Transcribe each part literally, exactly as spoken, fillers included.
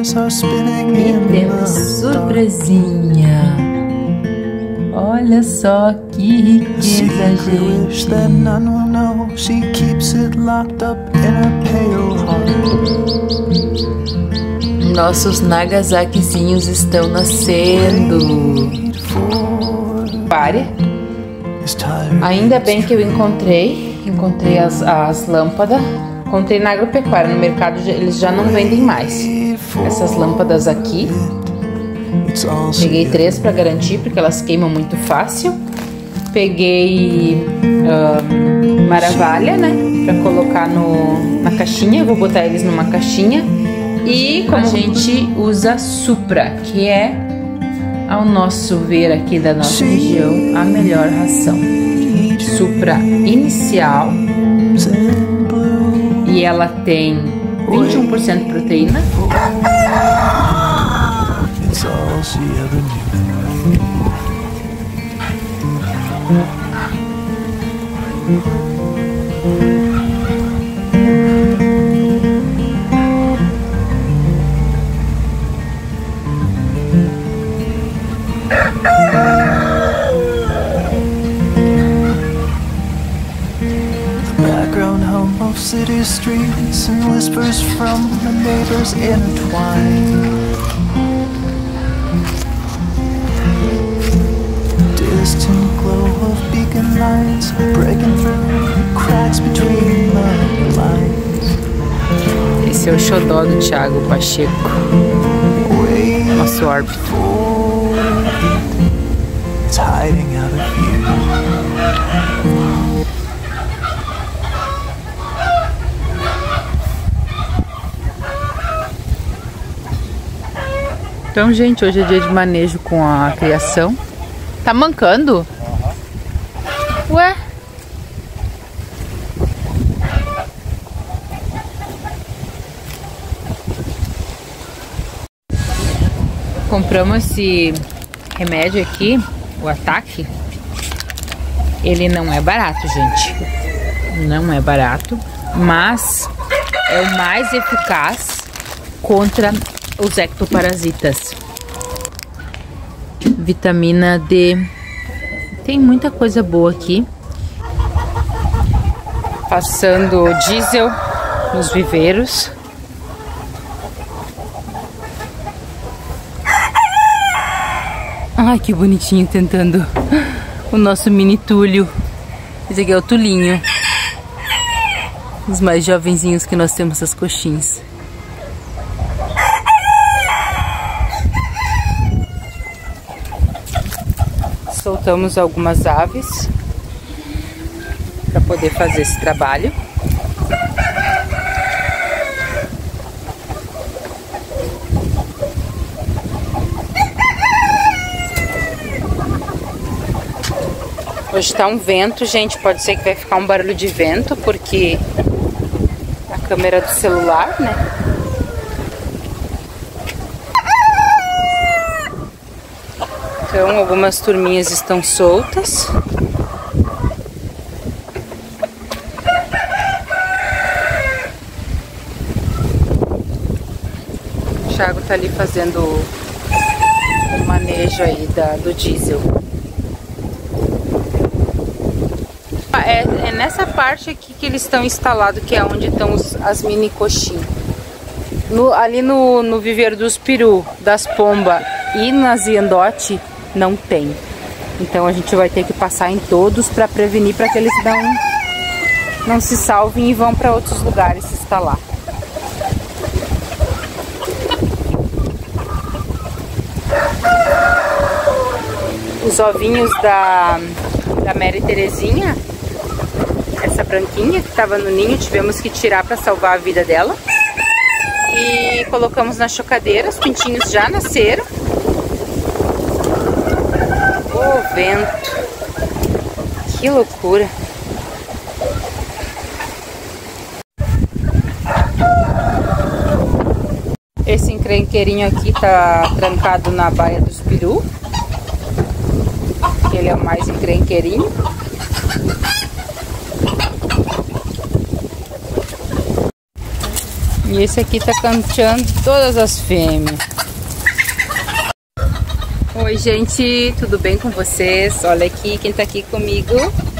E temos surpresinha. Olha só que riqueza, gente. Nossos Nagasakizinhos estão nascendo. Pare. Ainda bem que eu encontrei. Encontrei as, as lâmpadas. Encontrei na agropecuária. No mercado eles já não vendem mais essas lâmpadas aqui. Peguei três para garantir, porque elas queimam muito fácil. Peguei uh, maravalha, né, para colocar no, na caixinha. Vou botar eles numa caixinha. E como a gente usa Supra, que é, ao nosso ver aqui da nossa região, a melhor ração. Supra inicial. E ela tem vinte e um por cento de proteína. City streets and whispers from the neighbors intertwine. Distant glow of beacon lights breaking through cracks between the lines. Esse é o xodó do Thiago Pacheco, nosso árbitro. It's hiding out of view. Então, gente, hoje é dia de manejo com a criação. Tá mancando? Ué? Compramos esse remédio aqui, o Ataque. Ele não é barato, gente. Não é barato, mas é o mais eficaz contra os ectoparasitas. Vitamina D. Tem muita coisa boa aqui. Passando diesel nos viveiros. Ai, que bonitinho, tentando o nosso mini Túlio. Esse aqui é o Tulinho. Os mais jovenzinhos que nós temos as coxinhas. Soltamos algumas aves para poder fazer esse trabalho. Hoje tá um vento, gente, pode ser que vai ficar um barulho de vento, porque a câmera do celular, né? Então, algumas turminhas estão soltas. O Thiago tá ali fazendo o manejo aí da, do diesel. É, é nessa parte aqui que eles estão instalados, que é onde estão os, as mini coxinhas. No, ali no, no viveiro dos peru, das pombas e nas iandote, não tem. Então a gente vai ter que passar em todos para prevenir, para que eles não, não se salvem e vão para outros lugares se instalar. Os ovinhos da, da Mary Terezinha, essa branquinha que estava no ninho, tivemos que tirar para salvar a vida dela. E colocamos na chocadeira, os pintinhos já nasceram. O vento, que loucura. Esse encrenqueirinho aqui tá trancado na baia dos peru. Ele é o mais encrenqueirinho. E esse aqui tá cantando todas as fêmeas. Oi, gente, tudo bem com vocês? Olha aqui, quem tá aqui comigo,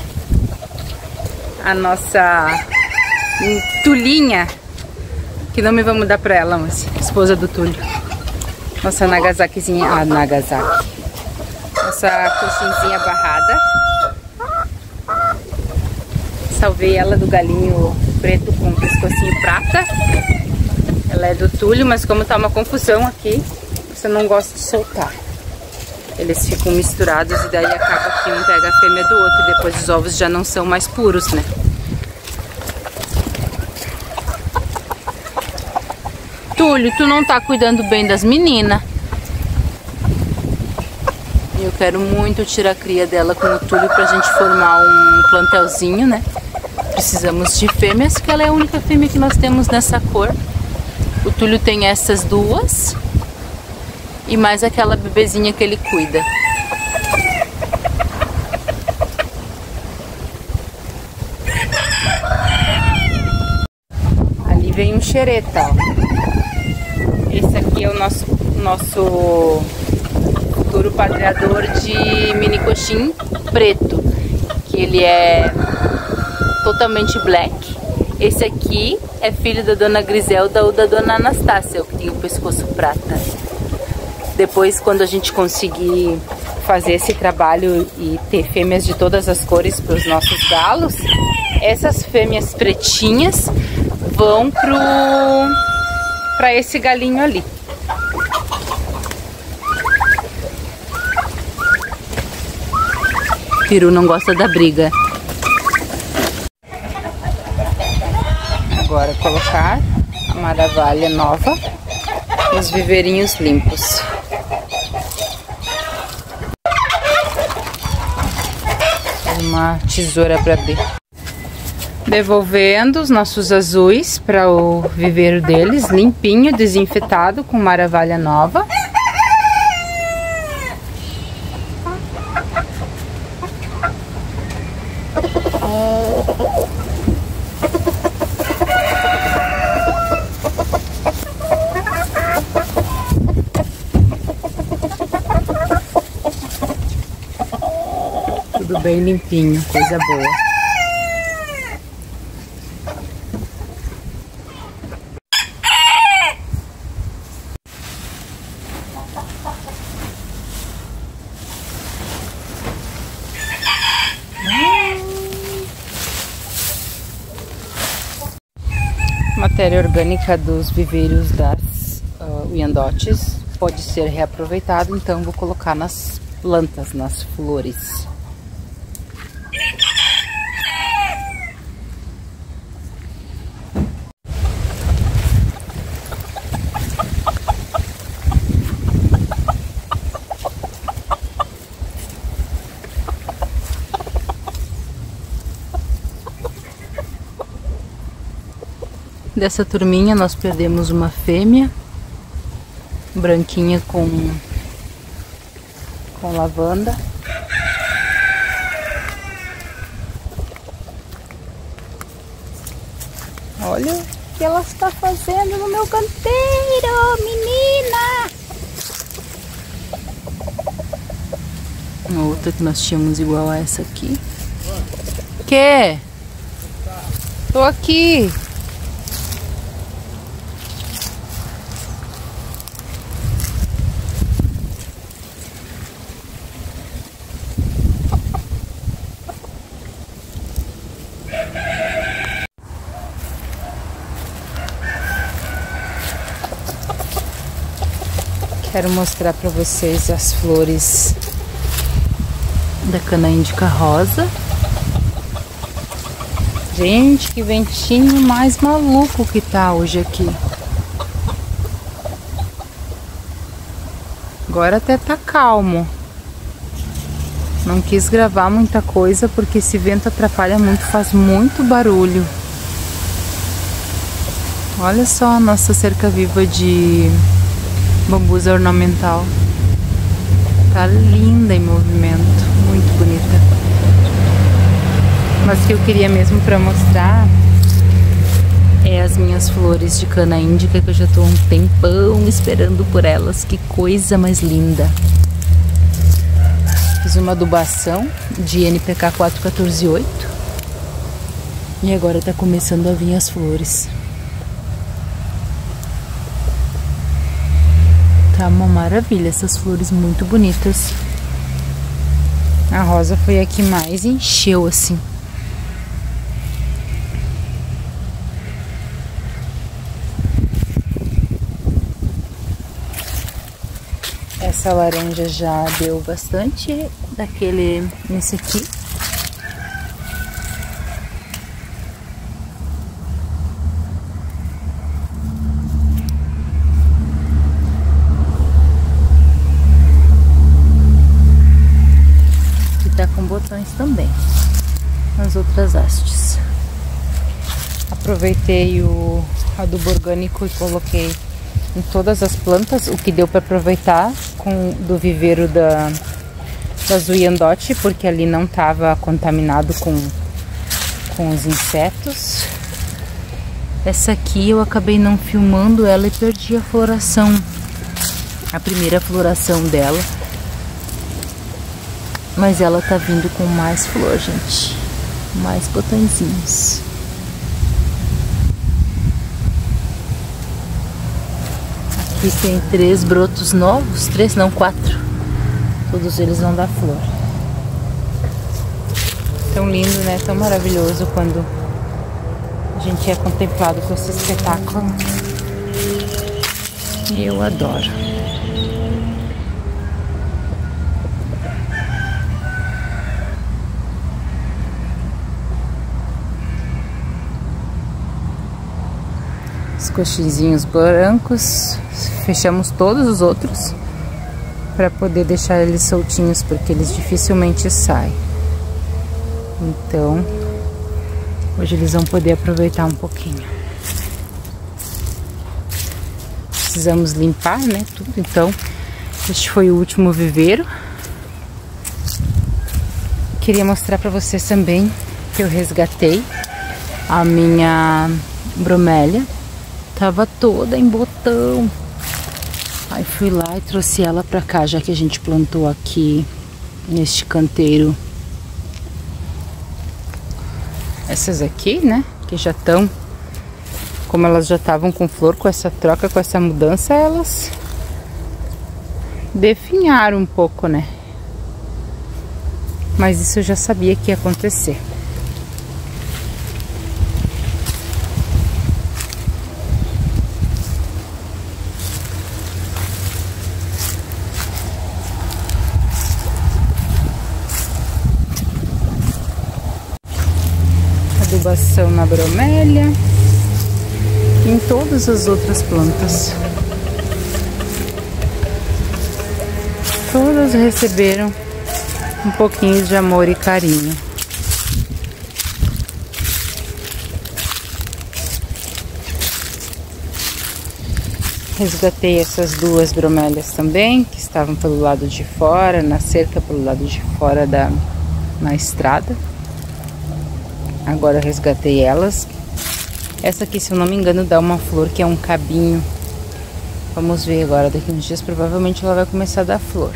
a nossa Tulinha, que nome vamos dar pra ela, mas esposa do Túlio. Nossa Nagasakizinha, ah, Nagasaki. Nossa coxinzinha barrada. Salvei ela do galinho preto com pescocinho prata. Ela é do Túlio, mas como tá uma confusão aqui, você não gosta de soltar. Eles ficam misturados e daí acaba que um pega a fêmea do outro e depois os ovos já não são mais puros, né? Túlio, tu não tá cuidando bem das meninas. Eu quero muito tirar a cria dela com o Túlio pra gente formar um plantelzinho, né? Precisamos de fêmeas, porque ela é a única fêmea que nós temos nessa cor. O Túlio tem essas duas e mais aquela bebezinha que ele cuida. Ali vem um xereta, ó. Esse aqui é o nosso, nosso futuro padreador de mini coxim preto, que ele é totalmente black. Esse aqui é filho da dona Griselda ou da dona Anastácia, que tem o pescoço prata. Depois, quando a gente conseguir fazer esse trabalho e ter fêmeas de todas as cores para os nossos galos, essas fêmeas pretinhas vão pro para esse galinho ali. Peru não gosta da briga. Agora colocar a maravalha nova nos viveirinhos limpos. Uma tesoura para abrir. Devolvendo os nossos azuis para o viveiro deles, limpinho, desinfetado, com maravalha nova. Tudo bem limpinho, coisa boa. Matéria orgânica dos viveiros das uh, Wyandottes pode ser reaproveitado, então vou colocar nas plantas, nas flores. Dessa turminha nós perdemos uma fêmea branquinha com, com lavanda. Olha o que ela está fazendo no meu canteiro, menina! Uma outra que nós tínhamos igual a essa aqui. Que? Tô aqui! Quero mostrar para vocês as flores da cana índica rosa. Gente, que ventinho mais maluco que tá hoje aqui. Agora até tá calmo. Não quis gravar muita coisa porque esse vento atrapalha muito, faz muito barulho. Olha só a nossa cerca viva de bambuza ornamental. Tá linda em movimento, muito bonita. Mas o que eu queria mesmo para mostrar É as minhas flores de cana índica que eu já tô há um tempão esperando por elas. Que coisa mais linda. Fiz uma adubação de N P K quatro quatorze oito e agora tá começando a vir as flores. Tá uma maravilha, essas flores muito bonitas. A rosa foi a que mais encheu assim. Essa laranja já deu bastante daquele nesse aqui. E tá com botões também nas outras hastes. Aproveitei o adubo orgânico e coloquei em todas as plantas, o que deu para aproveitar com do viveiro da, da Zuiandotte, porque ali não estava contaminado com, com os insetos. Essa aqui eu acabei não filmando ela e perdi a floração, a primeira floração dela, mas ela tá vindo com mais flor, gente, mais botõezinhos. Aqui tem três brotos novos, três não, quatro. Todos eles vão dar flor. Tão lindo, né? Tão maravilhoso quando a gente é contemplado com esse espetáculo. E eu adoro. Os coxinzinhos brancos, fechamos todos os outros para poder deixar eles soltinhos, porque eles dificilmente saem. Então, hoje eles vão poder aproveitar um pouquinho. Precisamos limpar, né, tudo. Então, este foi o último viveiro. Queria mostrar para vocês também que eu resgatei a minha bromélia. Tava toda em botão. Aí fui lá e trouxe ela pra cá, já que a gente plantou aqui neste canteiro. Essas aqui, né, que já estão, como elas já estavam com flor, com essa troca, com essa mudança, elas definharam um pouco, né? Mas isso eu já sabia que ia acontecer. Adubação na bromélia e em todas as outras plantas. Todas receberam um pouquinho de amor e carinho. Resgatei essas duas bromélias também, que estavam pelo lado de fora, na cerca pelo lado de fora da na estrada. Agora eu resgatei elas. Essa aqui, se eu não me engano, dá uma flor que é um cabinho. Vamos ver agora, daqui uns dias provavelmente ela vai começar a dar flor.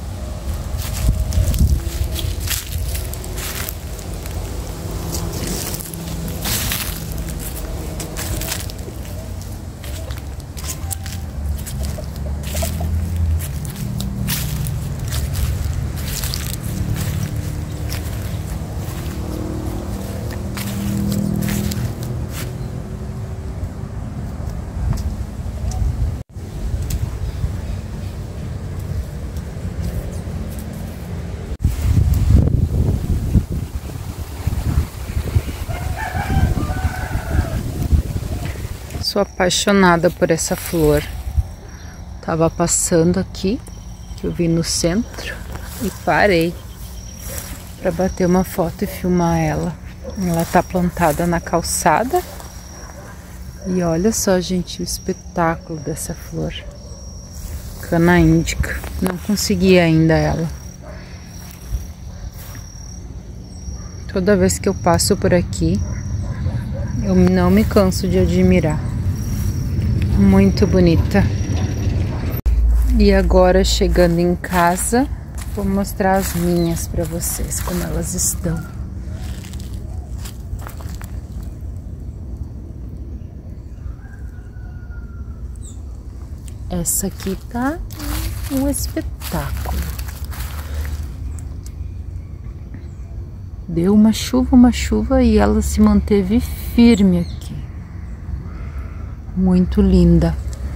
Sou apaixonada por essa flor. Tava passando aqui, que eu vi no centro, e parei para bater uma foto e filmar ela. Ela tá plantada na calçada. E olha só, gente, o espetáculo dessa flor. Cana índica. Não consegui ainda ela. Toda vez que eu passo por aqui, Eu não me canso de admirar. Muito bonita. E agora, chegando em casa, vou mostrar as minhas para vocês, como elas estão. Essa aqui tá um espetáculo. Deu uma chuva, uma chuva e ela se manteve firme aqui. Muito linda.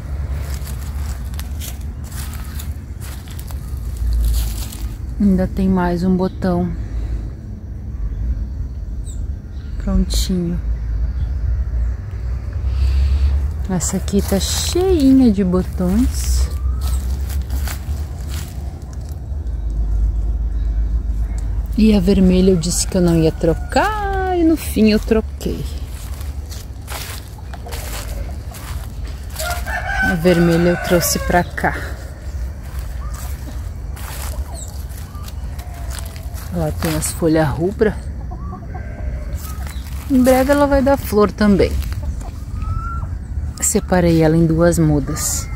Ainda tem mais um botão prontinho. Essa aqui tá cheinha de botões. E a vermelha eu disse que eu não ia trocar e no fim eu troquei. A vermelha eu trouxe pra cá. Ela tem as folhas rubras. Em breve ela vai dar flor também. Separei ela em duas mudas.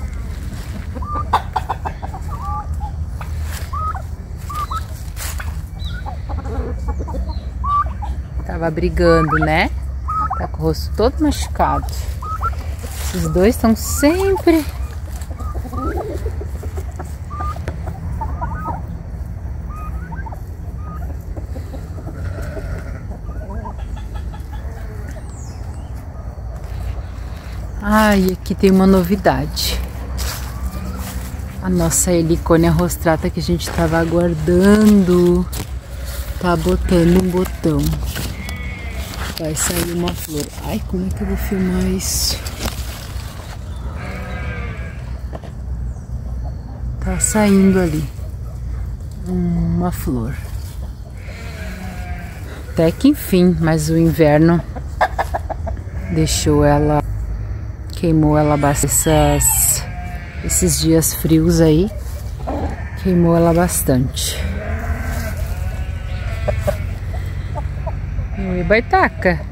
Tava brigando, né? Tá com o rosto todo machucado. Esses dois estão sempre... Ah, e aqui tem uma novidade. A nossa helicônia rostrata que a gente tava aguardando tá botando um botão. Vai sair uma flor. Ai, como é que eu vou filmar isso? Tá saindo ali uma flor. Até que enfim, mas o inverno deixou ela... Queimou ela bastante. Essas, esses dias frios aí, queimou ela bastante. Oi, baitaca.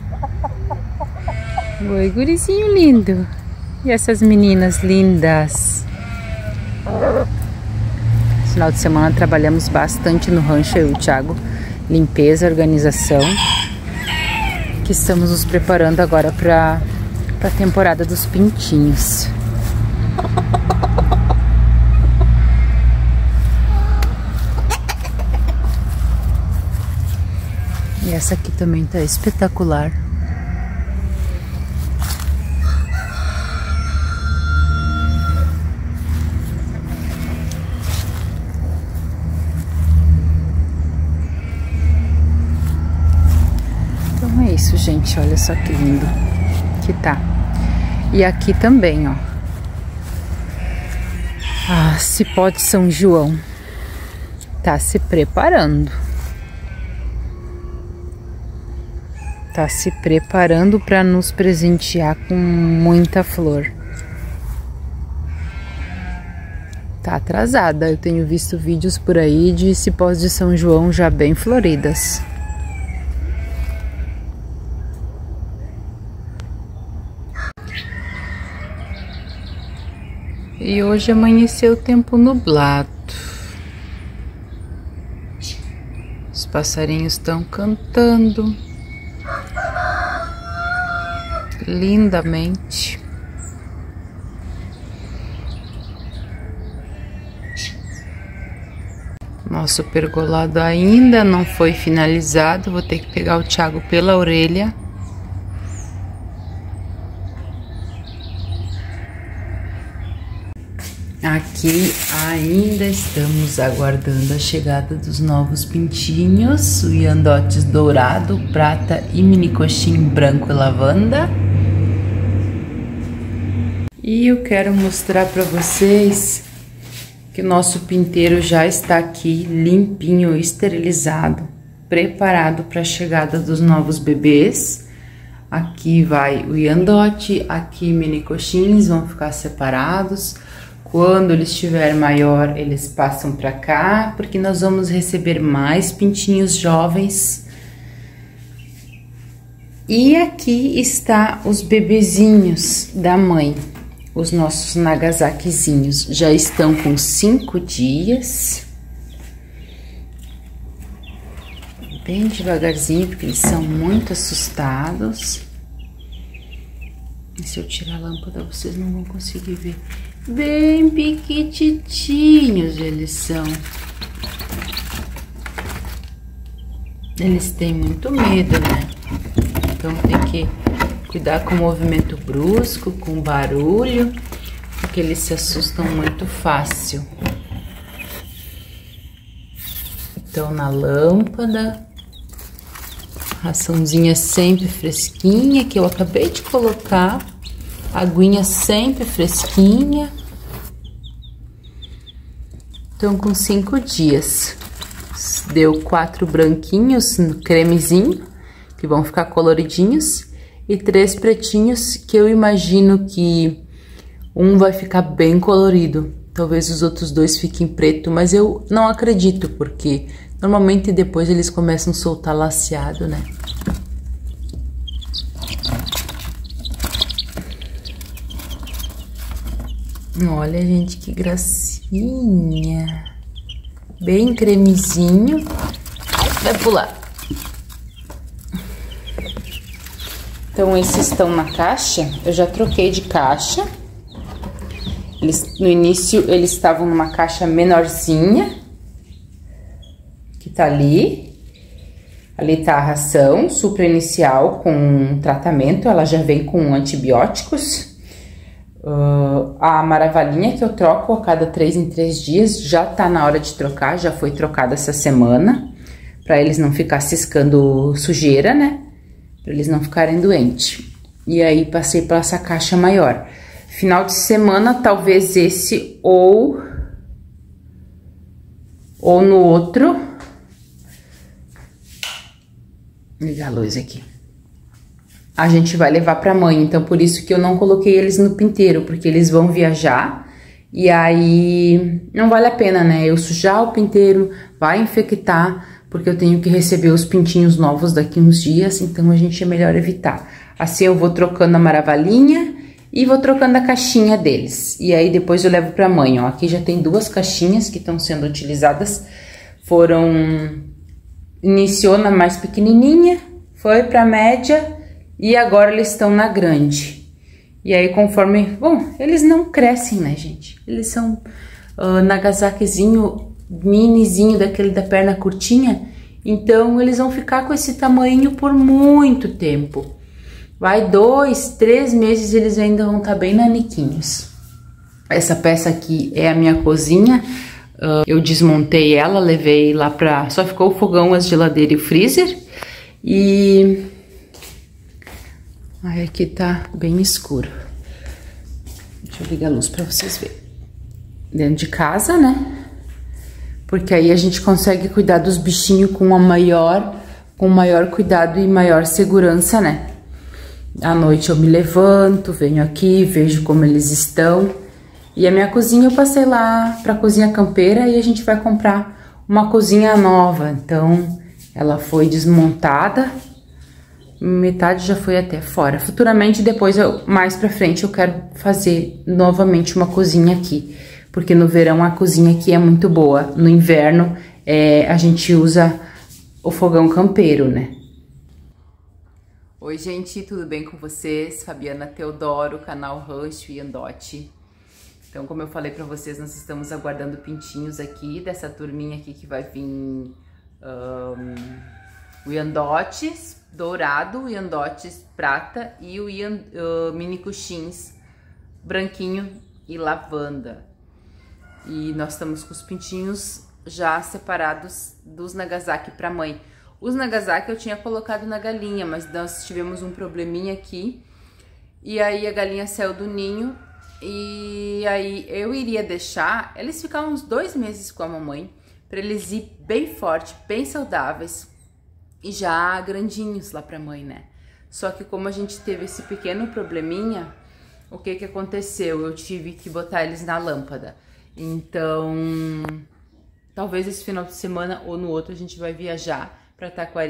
Oi, gurizinho lindo. E essas meninas lindas. No final de semana trabalhamos bastante no rancho, eu e o Thiago. Limpeza, organização. Que estamos nos preparando agora para para a temporada dos pintinhos. E essa aqui também tá espetacular. Então é isso, gente. Olha só que lindo que tá. E aqui também, ó. Ah, cipó de São João. Tá se preparando. Tá se preparando para nos presentear com muita flor. Tá atrasada. Eu tenho visto vídeos por aí de cipós de São João já bem floridas. E hoje amanheceu o tempo nublado. Os passarinhos estão cantando lindamente. Nosso pergolado ainda não foi finalizado. Vou ter que pegar o Thiago pela orelha. Aqui ainda estamos aguardando a chegada dos novos pintinhos, o Wyandottes dourado, prata e mini coxim branco e lavanda. E eu quero mostrar para vocês que o nosso pinteiro já está aqui limpinho, esterilizado, preparado para a chegada dos novos bebês. Aqui vai o Wyandotte, aqui mini coxins vão ficar separados. Quando ele estiver maior, eles passam para cá, porque nós vamos receber mais pintinhos jovens. E aqui está os bebezinhos da mãe, os nossos Nagasakizinhos. Já estão com cinco dias. Bem devagarzinho, porque eles são muito assustados. E se eu tirar a lâmpada, vocês não vão conseguir ver. Bem piquititinhos eles são. Eles têm muito medo, né? Então tem que cuidar com o movimento brusco, com barulho, porque eles se assustam muito fácil. Então na lâmpada, raçãozinha sempre fresquinha, que eu acabei de colocar, aguinha sempre fresquinha. Então com cinco dias, deu quatro branquinhos no cremezinho, que vão ficar coloridinhos, e três pretinhos, que eu imagino que um vai ficar bem colorido. Talvez os outros dois fiquem preto, mas eu não acredito, porque normalmente depois eles começam a soltar laceado, né? Olha, gente, que gracinha. Bem cremezinho. Vai pular. Então, esses estão na caixa. Eu já troquei de caixa. Eles, no início, eles estavam numa caixa menorzinha, que tá ali. Ali tá a ração supra inicial com tratamento. Ela já vem com antibióticos. Uh, a maravalinha que eu troco a cada três em três dias já tá na hora de trocar. Já foi trocada essa semana, para eles não ficar ciscando sujeira, né? Para eles não ficarem doentes. E aí passei para essa caixa maior. Final de semana, talvez esse ou ou no outro. Ligar a luz aqui. A gente vai levar para mãe, então por isso que eu não coloquei eles no pinteiro, porque eles vão viajar e aí não vale a pena, né? Eu sujar o pinteiro, vai infectar, porque eu tenho que receber os pintinhos novos daqui uns dias, então a gente é melhor evitar. Assim eu vou trocando a maravalinha e vou trocando a caixinha deles. E aí depois eu levo pra mãe, ó. Aqui já tem duas caixinhas que estão sendo utilizadas. Foram... Iniciou na mais pequenininha, foi pra média e agora eles estão na grande. E aí conforme... Bom, eles não crescem, né, gente? Eles são uh, Nagasakizinho... minizinho, daquele da perna curtinha, então eles vão ficar com esse tamanho por muito tempo. Vai dois, três meses, eles ainda vão estar bem naniquinhos. Essa peça aqui é a minha cozinha, uh, eu desmontei ela, levei lá pra... Só ficou o fogão, a geladeira e o freezer. E... Ai, aqui tá bem escuro. Deixa eu ligar a luz pra vocês verem. Dentro de casa, né? Porque aí a gente consegue cuidar dos bichinhos com uma maior, com maior cuidado e maior segurança, né? À noite eu me levanto, venho aqui, vejo como eles estão. E a minha cozinha eu passei lá pra cozinha campeira e a gente vai comprar uma cozinha nova. Então, ela foi desmontada, metade já foi até fora. Futuramente, depois, eu, mais pra frente, eu quero fazer novamente uma cozinha aqui. Porque no verão a cozinha aqui é muito boa. No inverno é, a gente usa o fogão campeiro, né? Oi, gente, tudo bem com vocês? Fabiana Teodoro, canal Rancho Iandote. Então, como eu falei pra vocês, nós estamos aguardando pintinhos aqui, dessa turminha aqui que vai vir um, o Iandotes dourado, o Iandotes prata e o Ian, uh, mini cuxins branquinho e lavanda. E nós estamos com os pintinhos já separados dos Nagasaki para mãe. Os Nagasaki eu tinha colocado na galinha, mas nós tivemos um probleminha aqui. E aí a galinha saiu do ninho. E aí eu iria deixar eles ficar uns dois meses com a mamãe, para eles ir bem forte, bem saudáveis e já grandinhos lá para mãe, né? Só que como a gente teve esse pequeno probleminha, o que que aconteceu? Eu tive que botar eles na lâmpada. Então, talvez esse final de semana ou no outro a gente vai viajar para Taquari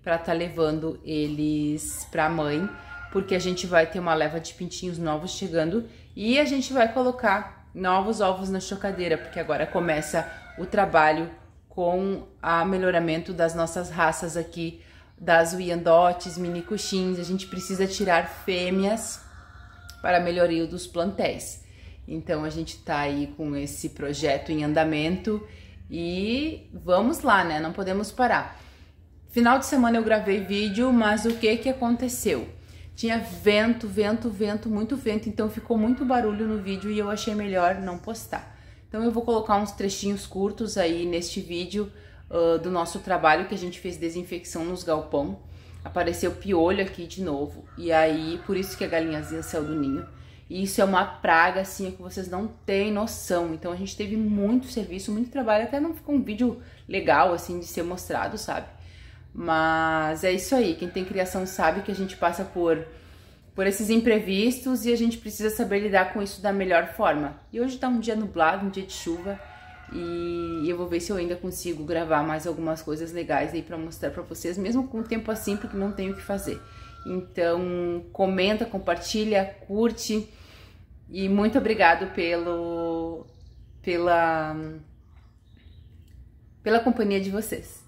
para estar tá levando eles para a mãe, porque a gente vai ter uma leva de pintinhos novos chegando e a gente vai colocar novos ovos na chocadeira, porque agora começa o trabalho com o melhoramento das nossas raças aqui, das Wyandottes, Mini Cushins. A gente precisa tirar fêmeas para a melhoria dos plantéis. Então a gente tá aí com esse projeto em andamento e vamos lá, né? Não podemos parar. Final de semana eu gravei vídeo, mas o que que aconteceu? Tinha vento, vento, vento, muito vento, então ficou muito barulho no vídeo e eu achei melhor não postar. Então eu vou colocar uns trechinhos curtos aí neste vídeo uh, do nosso trabalho que a gente fez desinfecção nos galpão. Apareceu piolho aqui de novo e aí por isso que a galinhazinha saiu do ninho. E isso é uma praga assim que vocês não têm noção. Então a gente teve muito serviço, muito trabalho, até não ficou um vídeo legal assim de ser mostrado, sabe? Mas é isso aí, quem tem criação sabe que a gente passa por, por esses imprevistos e a gente precisa saber lidar com isso da melhor forma. E hoje tá um dia nublado, um dia de chuva e eu vou ver se eu ainda consigo gravar mais algumas coisas legais aí pra mostrar pra vocês, mesmo com o tempo assim, porque não tenho o que fazer. Então comenta, compartilha, curte e muito obrigado pelo, pela, pela companhia de vocês.